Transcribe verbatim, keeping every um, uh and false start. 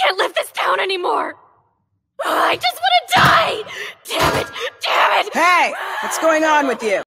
can't live this down anymore! I just want to die! Damn it! Damn it! Hey! What's going on with you?